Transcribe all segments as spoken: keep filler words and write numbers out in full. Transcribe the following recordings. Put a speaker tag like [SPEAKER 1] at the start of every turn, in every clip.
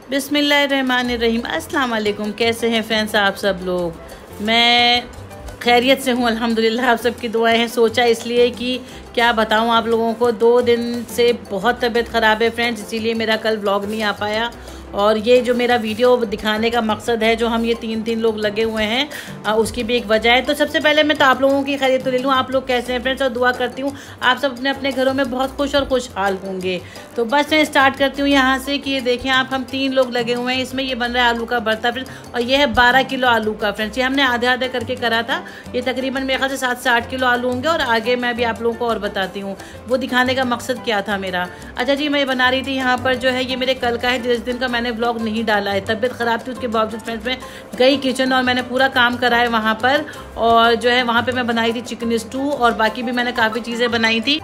[SPEAKER 1] बिस्मिल्लाहिर्रहमानिर्रहीम। अस्सलाम वालेकुम। कैसे हैं फ्रेंड्स आप सब लोग? मैं खैरियत से हूँ अल्हम्दुलिल्लाह। आप सबकी दुआएं हैं। सोचा इसलिए कि क्या बताऊँ आप लोगों को, दो दिन से बहुत तबीयत ख़राब है फ्रेंड्स, इसीलिए मेरा कल व्लॉग नहीं आ पाया। और ये जो मेरा वीडियो दिखाने का मकसद है, जो हम ये तीन तीन लोग लगे हुए हैं, आ, उसकी भी एक वजह है। तो सबसे पहले मैं तो आप लोगों की खैरियत तो ले लूँ। आप लोग कैसे हैं फ्रेंड्स? और दुआ करती हूँ आप सब अपने अपने घरों में बहुत खुश और खुशहाल होंगे। तो बस मैं स्टार्ट करती हूँ यहाँ से कि ये देखें आप, हम तीन लोग लगे हुए हैं। इसमें ये बन रहा है आलू का भरता फ्रेंड्स, और ये है बारह किलो आलू का फ्रेंड्स। ये हमने आधे आधे करके करा था। ये तकरीबन मेरे ख्याल से सात से आठ किलो आलू होंगे। और आगे मैं भी आप लोगों को और बताती हूँ वो दिखाने का मकसद क्या था मेरा। अच्छा जी, मैं बना रही थी यहाँ पर, जो है ये मेरे कल का है, जिस दिन का मैंने व्लॉग नहीं डाला है। तबीयत ख़राब थी, उसके बावजूद फ्रेंड्स मैं गई किचन और मैंने पूरा काम करा है वहाँ पर। और जो है वहाँ पे मैं बनाई थी चिकन स्टू, और बाकी भी मैंने काफ़ी चीज़ें बनाई थी।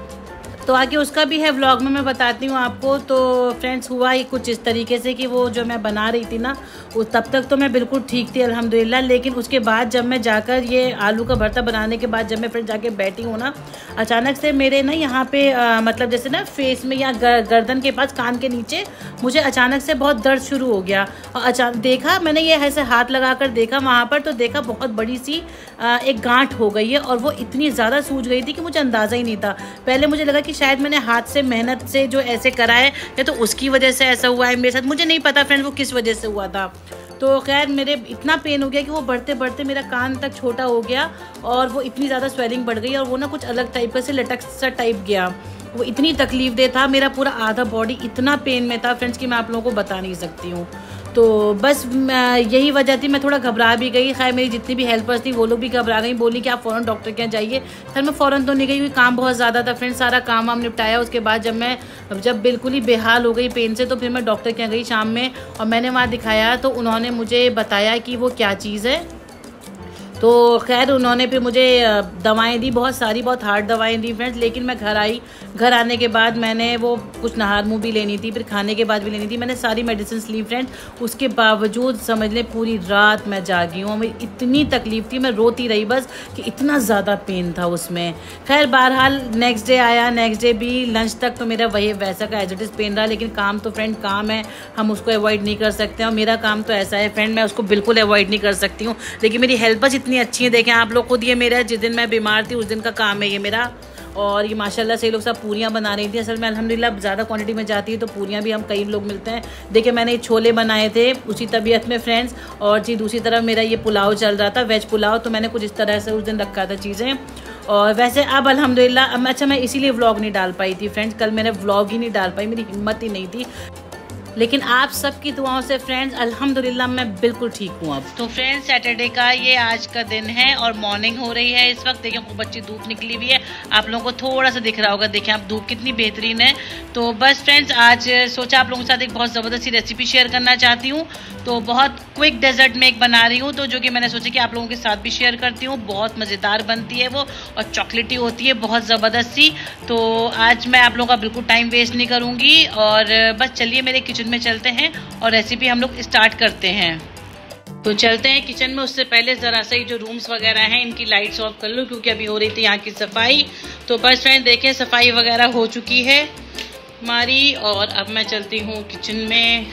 [SPEAKER 1] तो आगे उसका भी है व्लॉग में, मैं बताती हूँ आपको। तो फ्रेंड्स हुआ ही कुछ इस तरीके से कि वो जो मैं बना रही थी ना, वो तब तक तो मैं बिल्कुल ठीक थी अल्हम्दुलिल्लाह। लेकिन उसके बाद जब मैं जाकर ये आलू का भरता बनाने के बाद जब मैं फ्रेंड्स जाके बैठी हूँ ना, अचानक से मेरे ना यहाँ पे आ, मतलब जैसे ना फेस में या गर्दन के पास, कान के नीचे मुझे अचानक से बहुत दर्द शुरू हो गया। और अचानक देखा मैंने, ये ऐसे हाथ लगा कर देखा वहाँ पर, तो देखा बहुत बड़ी सी आ, एक गांठ हो गई है। और वो इतनी ज़्यादा सूज गई थी कि मुझे अंदाज़ा ही नहीं था। पहले मुझे लगा कि शायद मैंने हाथ से मेहनत से जो ऐसे करा है, या तो उसकी वजह से ऐसा हुआ है मेरे साथ। मुझे नहीं पता फ्रेंड वो किस वजह से हुआ था। तो खैर मेरे इतना पेन हो गया कि वो बढ़ते बढ़ते मेरा कान तक छोटा हो गया, और वो इतनी ज़्यादा स्वेलिंग बढ़ गई, और वो ना कुछ अलग टाइप का से लटक सा टाइप गया। वो इतनी तकलीफ दे था, मेरा पूरा आधा बॉडी इतना पेन में था फ्रेंड्स कि मैं आप लोगों को बता नहीं सकती हूँ। तो बस यही वजह थी, मैं थोड़ा घबरा भी गई। खैर मेरी जितनी भी हेल्पर्स थी वो लोग भी घबरा गई, बोली कि आप फ़ौरन डॉक्टर के यहाँ जाइए। खैर मैं फ़ौरन तो नहीं गई, क्योंकि काम बहुत ज़्यादा था फ्रेंड्स। सारा काम वाम निपटाया, उसके बाद जब मैं जब बिल्कुल ही बेहाल हो गई पेन से, तो फिर मैं डॉक्टर के यहाँ गई शाम में, और मैंने वहाँ दिखाया। तो उन्होंने मुझे बताया कि वो क्या चीज़ है। तो खैर उन्होंने फिर मुझे दवाएं दी, बहुत सारी, बहुत हार्ड दवाएं दी फ्रेंड्स। लेकिन मैं घर आई, घर आने के बाद मैंने वो कुछ नहार मुँह भी लेनी थी, फिर खाने के बाद भी लेनी थी। मैंने सारी मेडिसिन ली फ्रेंड्स। उसके बावजूद समझ लें पूरी रात मैं जागी हूँ। मेरी इतनी तकलीफ़ थी, मैं रोती रही बस, कि इतना ज़्यादा पेन था उसमें। खैर बहरहाल नेक्स्ट डे आया, नेक्स्ट डे भी लंच तक तो मेरा वही वैसा का एज इट इज़ पेन रहा। लेकिन काम तो फ्रेंड काम है, हम उसको अवॉइड नहीं कर सकते। और मेरा काम तो ऐसा है फ्रेंड, मैं उसको बिल्कुल अवॉइड नहीं कर सकती हूँ। लेकिन मेरी हेल्प बस इतनी अच्छी है, देखें आप लोग खुद। ये मेरा जिस दिन मैं बीमार थी उस दिन का काम है ये मेरा। और ये माशाल्लाह से लोग सब पूरियाँ बना रही थी। असल में अल्हम्दुलिल्लाह ज़्यादा क्वांटिटी में जाती है तो पूरियाँ भी हम कई लोग मिलते हैं। देखिए मैंने छोले बनाए थे उसी तबीयत में फ्रेंड्स, और जी दूसरी तरफ मेरा ये पुलाव चल रहा था, वेज पुलाव। तो मैंने कुछ इस तरह से उस दिन रखा था चीज़ें। और वैसे अब अल्हम्दुलिल्लाह, अच्छा मैं इसीलिए व्लॉग नहीं डाल पाई थी फ्रेंड्स, कल मैंने व्लॉग ही नहीं डाल पाई, मेरी हिम्मत ही नहीं थी। लेकिन आप सबकी दुआओं से फ्रेंड्स अल्हम्दुलिल्लाह मैं बिल्कुल ठीक हूँ अब। तो फ्रेंड्स सैटरडे का ये आज का दिन है, और मॉर्निंग हो रही है इस वक्त। देखिए खूब अच्छी धूप निकली हुई है, आप लोगों को थोड़ा सा दिख रहा होगा। देखिए आप धूप कितनी बेहतरीन है। तो बस फ्रेंड्स आज सोचा आप लोगों के साथ एक बहुत ज़बरदस्त सी रेसिपी शेयर करना चाहती हूँ। तो बहुत क्विक डेजर्ट में एक बना रही हूँ, तो जो कि मैंने सोचा कि आप लोगों के साथ भी शेयर करती हूँ। बहुत मज़ेदार बनती है वो, और चॉकलेटी होती है, बहुत ज़बरदस्त सी। तो आज मैं आप लोगों का बिल्कुल टाइम वेस्ट नहीं करूँगी, और बस चलिए मेरे किचन में चलते हैं और रेसिपी हम लोग स्टार्ट करते हैं। तो चलते हैं किचन में। उससे पहले ज़रा सा जो रूम्स वगैरह हैं इनकी लाइट्स ऑफ कर लूँ, क्योंकि अभी हो रही थी यहाँ की सफाई। तो बस फ्रेंड देखें सफाई वगैरह हो चुकी है हमारी, और अब मैं चलती हूँ किचन में।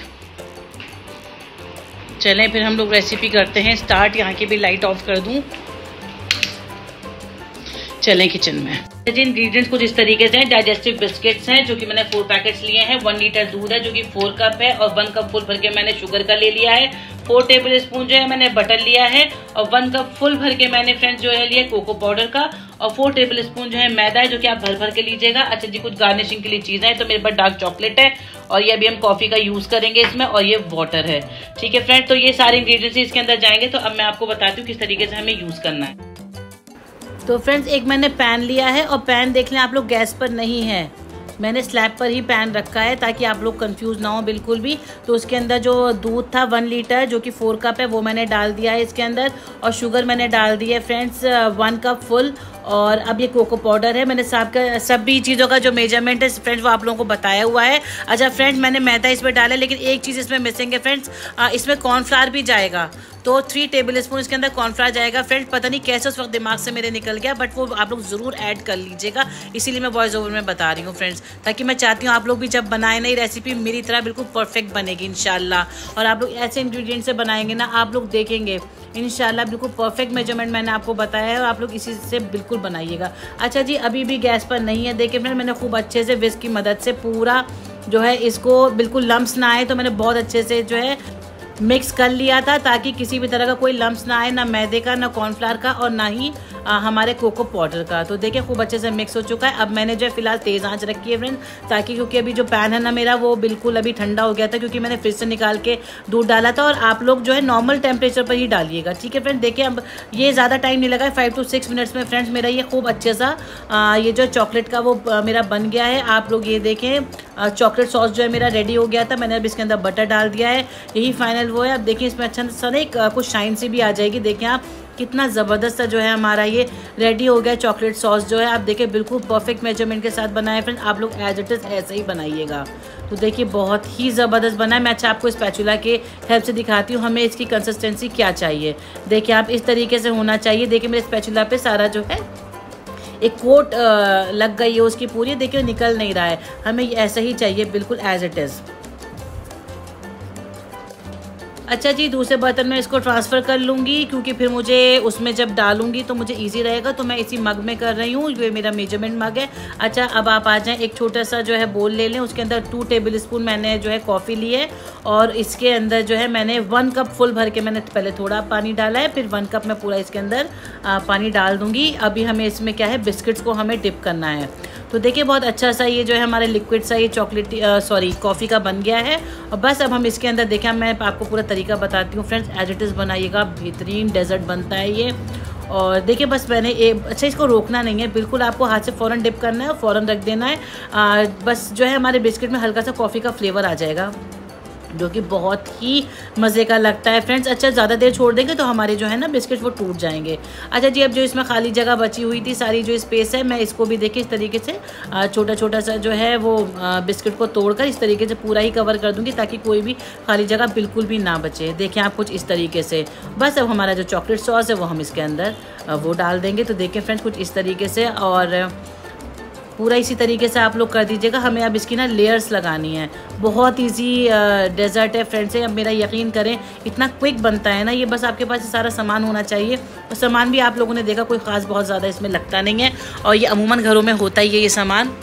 [SPEAKER 1] चलें फिर हम लोग रेसिपी करते हैं स्टार्ट। यहाँ की भी लाइट ऑफ कर दूँ। चलें किचन में। जी इंग्रेडिएंट्स कुछ इस तरीके से हैं। डाइजेस्टिव बिस्किट्स हैं जो कि मैंने फोर पैकेट्स लिए हैं। वन लीटर दूध है जो कि फोर कप है, और वन कप फुल भर के मैंने शुगर का ले लिया है। फोर टेबल स्पून जो है मैंने बटर लिया है, और वन कप फुल भर के मैंने फ्रेंड्स जो है लिया कोको पाउडर का, और फोर टेबल स्पून जो है मैदा है, जो कि आप भर भर के लीजिएगा। अच्छा जी, कुछ गार्निशिंग के लिए चीज़ें हैं। तो मेरे पास डार्क चॉकलेट है, और ये अभी हम कॉफ़ी का यूज़ करेंगे इसमें, और ये वाटर है। ठीक है फ्रेंड, तो ये सारे इंग्रेडिएंट्स इसके अंदर जाएंगे। तो अब मैं आपको बताती हूँ किस तरीके से हमें यूज़ करना है। तो फ्रेंड्स एक मैंने पैन लिया है, और पैन देख लें आप लोग गैस पर नहीं है, मैंने स्लैब पर ही पैन रखा है ताकि आप लोग कंफ्यूज ना हो बिल्कुल भी। तो उसके अंदर जो दूध था वन लीटर जो कि फोर कप है वो मैंने डाल दिया है इसके अंदर, और शुगर मैंने डाल दी है फ्रेंड्स वन कप फुल, और अब ये कोको पाउडर है। मैंने सब का सभी चीज़ों का जो मेजरमेंट है फ्रेंड्स वो आप लोगों को बताया हुआ है। अच्छा फ्रेंड्स, मैंने मैदा इसमें डाला, लेकिन एक चीज़ इसमें मिसिंग है फ्रेंड्स, इसमें कॉर्नफ्लावर भी जाएगा, तो थ्री टेबल स्पून इसके अंदर कॉर्नफ्लावर जाएगा। फ्रेंड्स पता नहीं कैसे उस वक्त दिमाग से मेरे निकल गया, बट वो आप लोग ज़रूर ऐड कर लीजिएगा, इसीलिए मैं वॉइस ओवर में बता रही हूँ फ्रेंड्स, ताकि मैं चाहती हूँ आप लोग भी जब बनाए नई रेसिपी मेरी तरह बिल्कुल परफेक्ट बनेगी इंशाल्लाह। और आप लोग ऐसे इंग्रेडिएंट से बनाएंगे ना, आप लोग देखेंगे इंशाल्लाह बिल्कुल परफेक्ट मेजरमेंट मैंने आपको बताया है, और आप लोग इसी से बिल्कुल बनाइएगा। अच्छा जी, अभी भी गैस पर नहीं है। देखिए फ्रेंड, मैंने खूब अच्छे से विस्क की मदद से पूरा जो है इसको बिल्कुल लम्स ना आए, तो मैंने बहुत अच्छे से जो है मिक्स कर लिया था, ताकि किसी भी तरह का कोई लम्स ना आए, ना मैदे का, ना कॉर्नफ्लावर का, और ना ही आ, हमारे कोको पाउडर का। तो देखिए खूब अच्छे से मिक्स हो चुका है। अब मैंने जो है फिलहाल तेज़ आंच रखी है फ्रेंड, ताकि क्योंकि अभी जो पैन है ना मेरा वो बिल्कुल अभी ठंडा हो गया था, क्योंकि मैंने फ्रिज से निकाल के दूध डाला था। और आप लोग जो है नॉर्मल टेम्परेचर पर ही डालिएगा, ठीक है फ्रेंड। देखिए अब ये ज़्यादा टाइम नहीं लगा, फाइव टू सिक्स मिनट्स में फ्रेंड्स मेरा ये खूब अच्छे सा आ, ये जो चॉकलेट का वो आ, मेरा बन गया है। आप लोग ये देखें, चॉकलेट सॉस जो है मेरा रेडी हो गया था। मैंने अब इसके अंदर बटर डाल दिया है, यही फाइनल वो है। अब देखिए इसमें अच्छा सा ना एक कुछ शाइन सी भी आ जाएगी। देखिए आप कितना ज़बरदस्त सा जो है हमारा ये रेडी हो गया चॉकलेट सॉस जो है। आप देखिए बिल्कुल परफेक्ट मेजरमेंट के साथ बनाया है फ्रेंड, आप लोग एज इट इज़ ऐसे ही बनाइएगा। तो देखिए बहुत ही ज़बरदस्त बना है। मैं अच्छा आपको स्पैचुला के हेल्प से दिखाती हूँ हमें इसकी कंसिस्टेंसी क्या चाहिए। देखिए आप इस तरीके से होना चाहिए। देखिए मेरे स्पैचुला पे सारा जो है एक कोट लग गई है उसकी पूरी, देखिए निकल नहीं रहा है, हमें ऐसा ही चाहिए बिल्कुल एज इट इज़। अच्छा जी, दूसरे बर्तन में इसको ट्रांसफ़र कर लूँगी, क्योंकि फिर मुझे उसमें जब डालूंगी तो मुझे इजी रहेगा। तो मैं इसी मग में कर रही हूँ, ये मेरा मेजरमेंट मग है। अच्छा अब आप आ जाएं, एक छोटा सा जो है बोल ले लें, उसके अंदर टू टेबल स्पून मैंने जो है कॉफ़ी ली है, और इसके अंदर जो है मैंने वन कप फुल भर के मैंने पहले थोड़ा पानी डाला है, फिर वन कप मैं पूरा इसके अंदर आ, पानी डाल दूँगी। अभी हमें इसमें क्या है, बिस्किट्स को हमें डिप करना है। तो देखिए बहुत अच्छा सा ये जो है हमारे लिक्विड सा ये चॉकलेट सॉरी कॉफ़ी का बन गया है। और बस अब हम इसके अंदर देखें, मैं आपको पूरा तरीका बताती हूँ फ्रेंड्स, एज इट इज़ बनाइएगा, बेहतरीन डेजर्ट बनता है ये। और देखिए बस मैंने एक अच्छा इसको रोकना नहीं है, बिल्कुल आपको हाथ से फ़ौरन डिप करना है और फ़ौरन रख देना है। आ, बस जो है हमारे बिस्किट में हल्का सा कॉफ़ी का फ्लेवर आ जाएगा, जो कि बहुत ही मज़े का लगता है फ्रेंड्स। अच्छा ज़्यादा देर छोड़ देंगे तो हमारे जो है ना बिस्किट वो टूट जाएंगे। अच्छा जी, अब जो इसमें खाली जगह बची हुई थी, सारी जो स्पेस है, मैं इसको भी देखिए इस तरीके से छोटा छोटा सा जो है वो बिस्किट को तोड़कर इस तरीके से पूरा ही कवर कर दूंगी, ताकि कोई भी खाली जगह बिल्कुल भी ना बचे। देखिए आप कुछ इस तरीके से। बस अब हमारा जो चॉकलेट सॉस है वो हम इसके अंदर वो डाल देंगे। तो देखिए फ्रेंड्स कुछ इस तरीके से, और पूरा इसी तरीके से आप लोग कर दीजिएगा। हमें अब इसकी ना लेयर्स लगानी है। बहुत इजी डेजर्ट है फ्रेंड्स, अब मेरा यकीन करें इतना क्विक बनता है ना ये, बस आपके पास सारा सामान होना चाहिए। और सामान भी आप लोगों ने देखा कोई ख़ास बहुत ज़्यादा इसमें लगता नहीं है, और ये अमूमन घरों में होता ही है ये सामान।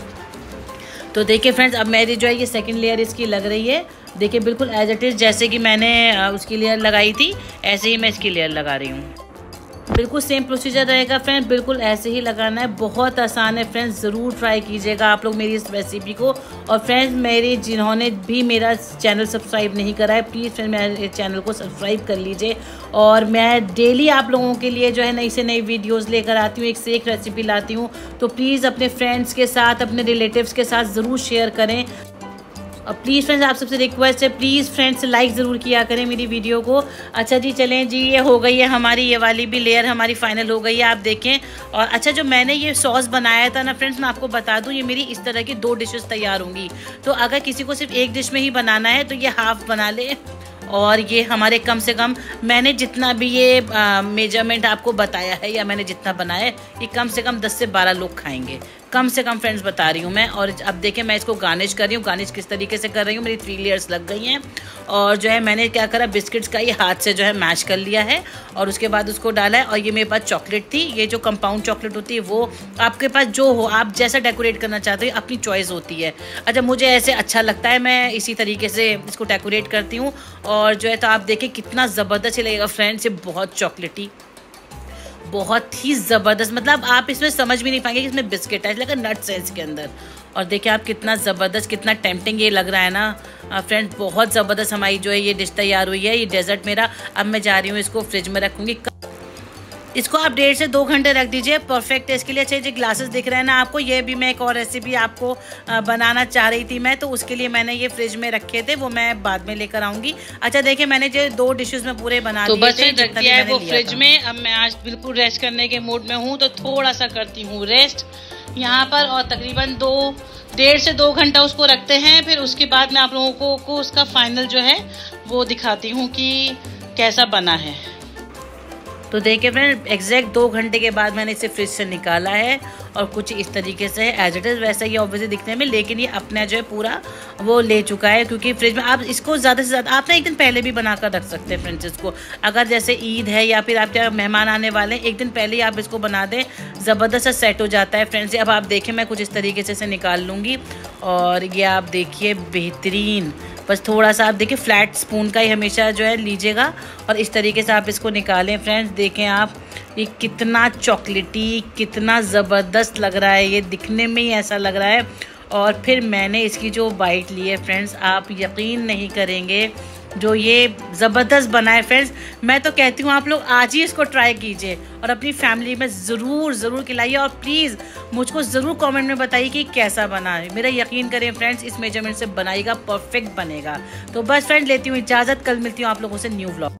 [SPEAKER 1] तो देखिए फ्रेंड्स अब मेरी जो है ये सेकंड लेयर इसकी लग रही है। देखिए बिल्कुल एज इट इज़ जैसे कि मैंने उसकी लेयर लगाई थी ऐसे ही मैं इसकी लेयर लगा रही हूँ। बिल्कुल सेम प्रोसीजर रहेगा फ्रेंड, बिल्कुल ऐसे ही लगाना है। बहुत आसान है फ्रेंड्स, ज़रूर ट्राई कीजिएगा आप लोग मेरी इस रेसिपी को। और फ्रेंड्स मेरे जिन्होंने भी मेरा चैनल सब्सक्राइब नहीं करा है, प्लीज़ फ्रेंड मेरे चैनल को सब्सक्राइब कर लीजिए। और मैं डेली आप लोगों के लिए जो है नई से नई वीडियोस लेकर आती हूँ, एक से एक रेसिपी लाती हूँ। तो प्लीज़ अपने फ्रेंड्स के साथ, अपने रिलेटिव्स के साथ ज़रूर शेयर करें। और प्लीज़ फ्रेंड्स आप सबसे रिक्वेस्ट है, प्लीज़ फ्रेंड्स लाइक ज़रूर किया करें मेरी वीडियो को। अच्छा जी चलें जी, ये हो गई है हमारी ये वाली भी लेयर हमारी फाइनल हो गई है, आप देखें। और अच्छा जो मैंने ये सॉस बनाया था ना फ्रेंड्स, मैं आपको बता दूं ये मेरी इस तरह की दो डिशेस तैयार होंगी। तो अगर किसी को सिर्फ एक डिश में ही बनाना है तो ये हाफ बना ले। और ये हमारे कम से कम मैंने जितना भी ये मेजरमेंट आपको बताया है, या मैंने जितना बनाया है, ये कम से कम दस से बारह लोग खाएंगे, कम से कम फ्रेंड्स बता रही हूँ मैं। और अब देखें मैं इसको गार्निश कर रही हूँ। गार्निश किस तरीके से कर रही हूँ, मेरी थ्री लेयर्स लग गई हैं। और जो है मैंने क्या करा, बिस्किट्स का ये हाथ से जो है मैश कर लिया है, और उसके बाद उसको डाला है। और ये मेरे पास चॉकलेट थी, ये जो कंपाउंड चॉकलेट होती है वो आपके पास जो हो, आप जैसा डेकोरेट करना चाहते हो अपनी चॉइस होती है। अच्छा मुझे ऐसे अच्छा लगता है, मैं इसी तरीके से इसको डेकोरेट करती हूँ। और जो है तो आप देखें कितना ज़बरदस्त लगेगा फ्रेंड्स, ये बहुत चॉकलेटी, बहुत ही ज़बरदस्त, मतलब आप इसमें समझ भी नहीं पाएंगे कि इसमें बिस्किट है, इसलिए नट्स है इसके अंदर। और देखिए आप कितना ज़बरदस्त, कितना टेम्पटिंग ये लग रहा है ना फ्रेंड्स। बहुत ज़बरदस्त हमारी जो है ये डिश तैयार हुई है, ये डेजर्ट मेरा। अब मैं जा रही हूँ इसको फ्रिज में रखूँगी। इसको आप डेढ़ से दो घंटे रख दीजिए परफेक्ट है इसके लिए। अच्छे जो ग्लासेस दिख रहे हैं ना आपको, ये भी मैं एक और रेसिपी आपको बनाना चाह रही थी मैं, तो उसके लिए मैंने ये फ्रिज में रखे थे, वो मैं बाद में लेकर आऊँगी। अच्छा देखिए मैंने जो दो डिशेज में पूरे बना दिए, तो बस रख दिया है वो फ्रिज में। अब मैं आज बिल्कुल रेस्ट करने के मूड में हूँ, तो थोड़ा सा करती हूँ रेस्ट यहाँ पर, और तकरीबन दो डेढ़ से दो घंटा उसको रखते हैं। फिर उसके बाद मैं आप लोगों को, को उसका फाइनल जो है वो दिखाती हूँ कि कैसा बना है। तो देखिए फ्रेंड एग्जैक्ट दो घंटे के बाद मैंने इसे फ्रिज से निकाला है, और कुछ इस तरीके से एज इट इज़ वैसा ही ऑब्वियसली दिखने में, लेकिन ये अपना जो है पूरा वो ले चुका है। क्योंकि फ्रिज में आप इसको ज़्यादा से ज़्यादा आप ना एक दिन पहले भी बना कर रख सकते हैं फ्रेंड्स इसको। अगर जैसे ईद है या फिर आपके मेहमान आने वाले हैं, एक दिन पहले ही आप इसको बना दें, ज़बरदस्त सा सेट हो जाता है फ्रेंड्स। अब आप देखें मैं कुछ इस तरीके से इसे निकाल लूँगी, और ये आप देखिए बेहतरीन। बस थोड़ा सा आप देखिए फ्लैट स्पून का ही हमेशा जो है लीजिएगा, और इस तरीके से आप इसको निकालें फ्रेंड्स। देखें आप ये कितना चॉकलेटी, कितना ज़बरदस्त लग रहा है, ये दिखने में ही ऐसा लग रहा है। और फिर मैंने इसकी जो बाइट ली है फ्रेंड्स, आप यकीन नहीं करेंगे जो ये ज़बरदस्त बना है फ्रेंड्स। मैं तो कहती हूँ आप लोग आज ही इसको ट्राई कीजिए और अपनी फैमिली में ज़रूर ज़रूर खिलाइए, और प्लीज़ मुझको ज़रूर कमेंट में बताइए कि कैसा बना है। मेरा यकीन करें फ्रेंड्स इस मेजरमेंट से बनाइएगा परफेक्ट बनेगा। तो बस फ्रेंड्स लेती हूँ इजाज़त, कल मिलती हूँ आप लोगों से न्यू व्लॉग।